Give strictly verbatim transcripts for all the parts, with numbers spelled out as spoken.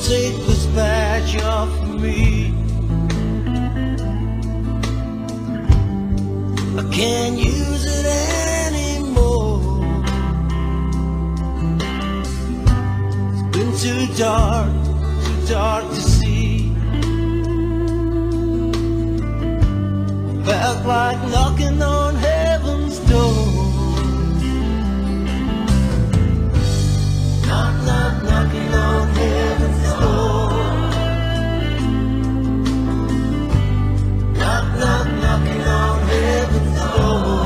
take this badge off me. I can't use it anymore. It's been too dark, too dark to see. I felt like knocking on heaven's door. Knock, knock, knocking on heaven's door. Knock, knock, knocking on heaven's door.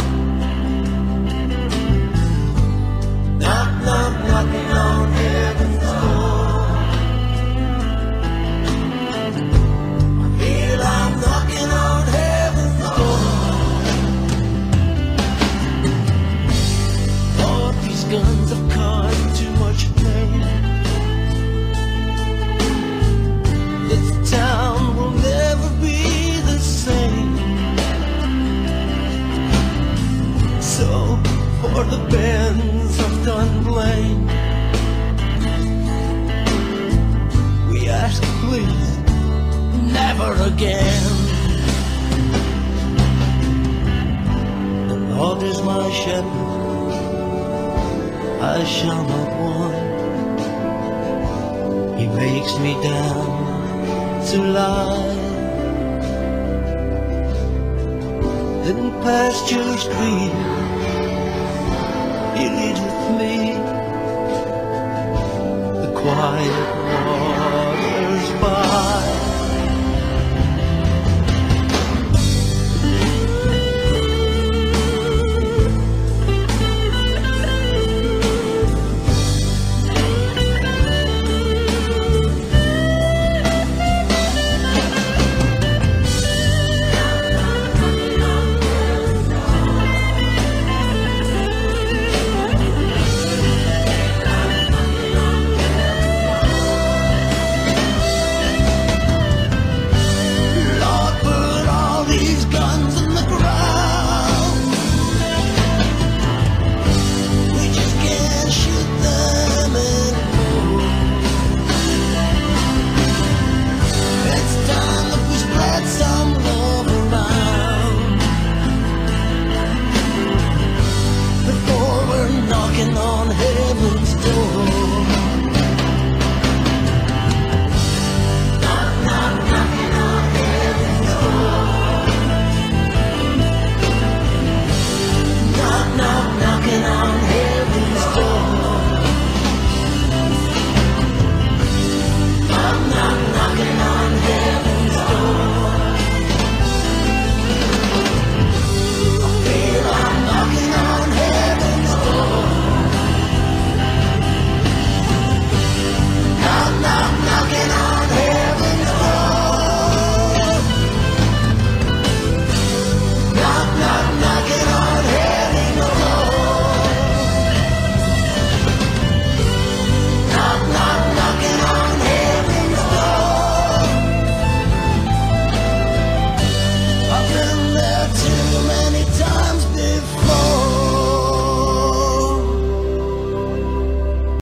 Knock, knock, knocking on heaven's door. I feel I'm knocking on heaven's door. All these guns have caused too much pain. This town will never be the same. So for the bands of Dunblane, we ask please, never again. The Lord is my shepherd, I shall not want. He makes me down to lie in pastures green. He leadeth me the quiet